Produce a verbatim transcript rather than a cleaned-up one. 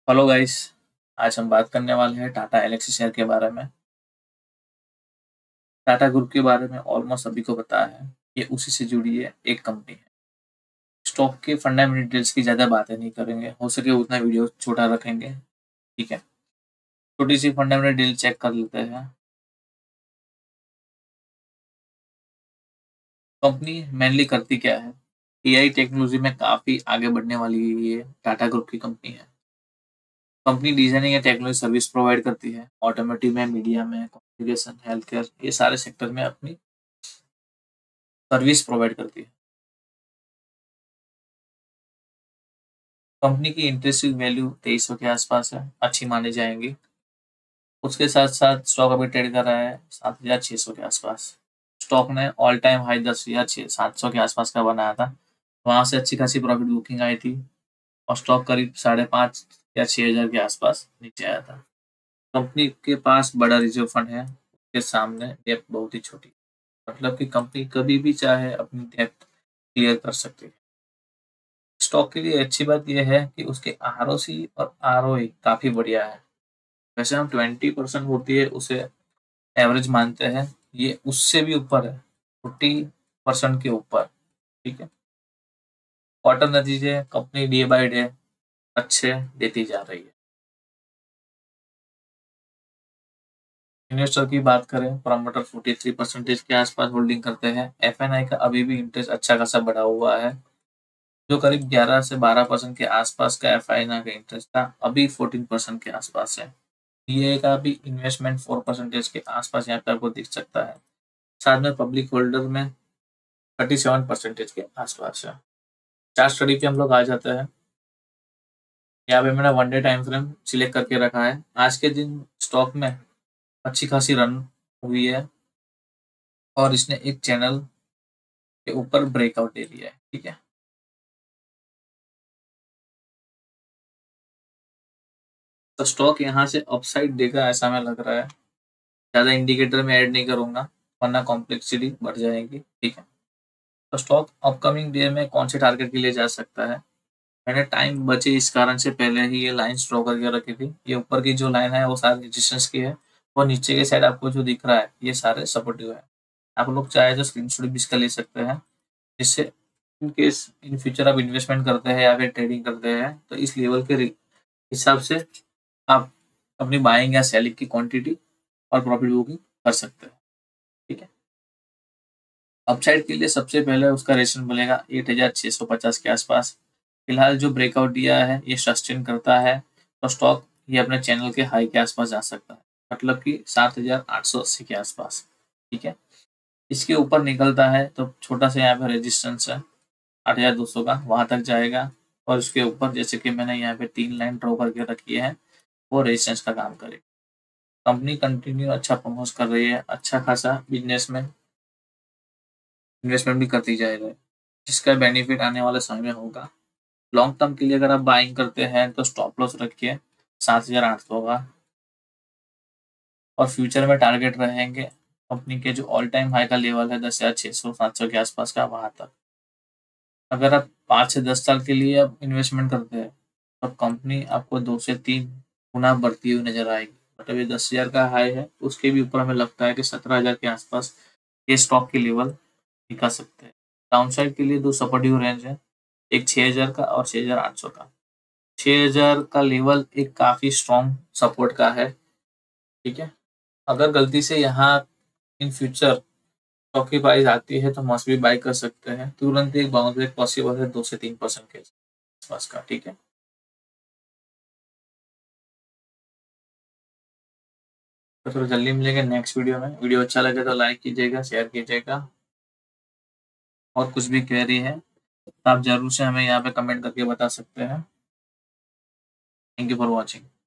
Hello guys. आज हम बात करने वाले हैं टाटा एलेक्सी शेयर के बारे में। टाटा ग्रुप के बारे में ऑलमोस्ट सभी को पता है। ये उसी से जुड़ी है एक कंपनी है। स्टॉक के फंडामेंटल डिटेल्स की ज़्यादा बातें नहीं करेंगे, हो सके उतना वीडियो छोटा रखेंगे। ठीक है, छोटी सी फंडामेंटल डिटेल चेक कर लेते हैं। कंपनी मेनली करती क्या है? एआई टेक्नोलॉजी में काफ़ी आगे बढ़ने वाली ये टाटा ग्रुप की कंपनी है। कंपनी डिजाइनिंग या टेक्नोलॉजी सर्विस प्रोवाइड करती है। ऑटोमोटिव में, मीडिया में, कम्युनिकेशन, हेल्थ केयर, ये सारे सेक्टर में अपनी सर्विस प्रोवाइड करती है। कंपनी की इंटरेस्टिंग वैल्यू तेईस सौ के आसपास है, अच्छी मानी जाएंगी। उसके साथ साथ स्टॉक अभी ट्रेड कर रहा है सात हजार छः सौ के आसपास। स्टॉक ने ऑल टाइम हाई दस हजार छः सात सौ के आसपास का बनाया था। वहां से अच्छी खासी प्रॉफिट बुकिंग आई थी और स्टॉक करीब साढ़े पाँच या छः हजार के आसपास नीचे आया था। कंपनी के पास बड़ा रिजर्व फंड है, उसके सामने डेप्थ बहुत ही छोटी, मतलब कि कंपनी कभी भी चाहे अपनी डेप्थ क्लियर कर सकती है। स्टॉक के लिए अच्छी बात यह है कि उसके आरओसी और आरओई काफी बढ़िया है। वैसे हम ट्वेंटी परसेंट होती है उसे एवरेज मानते हैं, ये उससे भी ऊपर है, फोर्टी परसेंट के ऊपर। ठीक है, क्वार्टर नतीजे कंपनी डे बाय डे अच्छे देती जा रही है। इन्वेस्टर की बात करें, प्रमोटर फोर्टी थ्री परसेंटेज के आसपास होल्डिंग करते हैं। एफएनआई का अभी भी इंटरेस्ट अच्छा खासा बढ़ा हुआ है, जो करीब ग्यारह से बारह परसेंट के आसपास का एफआईआई का इंटरेस्ट था, अभी फोर्टीन परसेंट के आसपास है। ये का भी इन्वेस्टमेंट फोर परसेंटेज के आसपास यहाँ पे आपको दिख सकता है। साथ में पब्लिक होल्डर में थर्टी सेवन परसेंटेज के आसपास है। चार्ट स्टडी पे हम लोग आ जाते हैं। यहाँ पे मैंने one day time frame select करके रखा है। आज के दिन स्टॉक में अच्छी खासी रन हुई है और इसने एक चैनल के ऊपर ब्रेकआउट दे दिया है। ठीक है, तो स्टॉक यहाँ से अपसाइड देगा ऐसा हमें लग रहा है। ज़्यादा इंडिकेटर में ऐड नहीं करूंगा वरना कॉम्प्लेक्सिटी बढ़ जाएगी। ठीक है, तो स्टॉक अपकमिंग डे में कौन से टारगेट के लिए जा सकता है? मैंने टाइम बचे इस कारण से पहले ही ये लाइन ड्रॉ करके रखी थी। ये ऊपर की जो लाइन है वो सारी रेजिस्टेंस की है, और नीचे के साइड आपको जो दिख रहा है ये सारे सपोर्टिव है। आप लोग चाहे तो स्क्रीनशॉट भी इसका ले सकते हैं, जिससे इन केस इन फ्यूचर आप इन्वेस्टमेंट करते हैं या फिर ट्रेडिंग करते हैं तो इस लेवल के हिसाब से आप अपनी बाइंग या सेलिंग की क्वांटिटी और प्रॉफिट बुकिंग कर सकते हैं। ठीक है, अपसाइड के लिए सबसे पहले उसका रेशन बनेगा एट हजार छः सौ पचास के आसपास। फिलहाल जो ब्रेकआउट दिया है ये सस्टेन करता है तो स्टॉक ये अपने चैनल के हाई के आसपास जा सकता है, मतलब कि सात हजार आठ सौ अस्सी के आसपास। ठीक है, इसके ऊपर निकलता है तो छोटा सा यहाँ पे रेजिस्टेंस है आठ हजार दो सौ का, वहां तक जाएगा। और उसके ऊपर जैसे कि मैंने यहाँ पे तीन लाइन ड्रॉ करके रखी है, वो रेजिस्टेंस का काम करेगा। कंपनी कंटिन्यू अच्छा परफॉर्मेंस कर रही है, अच्छा खासा बिजनेस में इन्वेस्टमेंट भी करती जा रही है, जिसका बेनिफिट आने वाले समय में होगा। लॉन्ग टर्म के लिए अगर आप बाइंग करते हैं तो स्टॉप लॉस रखिए सात हजार आठ सौ का, और फ्यूचर में टारगेट रहेंगे कंपनी के जो ऑल टाइम हाई का लेवल है दस हजार छः सौ सात सौ के आसपास का, वहां तक। अगर आप पाँच से दस साल के लिए आप इन्वेस्टमेंट करते हैं तो कंपनी आपको दो से तीन गुना बढ़ती हुई नजर आएगी। मतलब ये दस हजार का हाई है, उसके भी ऊपर हमें लगता है कि सत्रह हजार के आसपास ये स्टॉक के लेवल दिखा सकते हैं। डाउन साइड के लिए दो सपोर्टिव रेंज है, एक छः हजार का और छः हजार आठ सौ का। छः हजार का लेवल एक काफी स्ट्रॉन्ग सपोर्ट का है। ठीक है, अगर गलती से यहाँ इन फ्यूचर स्टॉक की प्राइस आती है तो मस्ट भी बाय कर सकते हैं। तुरंत एक बाउंस बैक पॉसिबल है दो से तीन परसेंट के आसपास का। ठीक है, तो थोड़ा जल्दी मिलेंगे नेक्स्ट वीडियो में। वीडियो अच्छा लगे तो लाइक कीजिएगा, शेयर कीजिएगा, और कुछ भी क्वेरी है तो आप जरूर से हमें यहाँ पे कमेंट करके बता सकते हैं। Thank you for watching.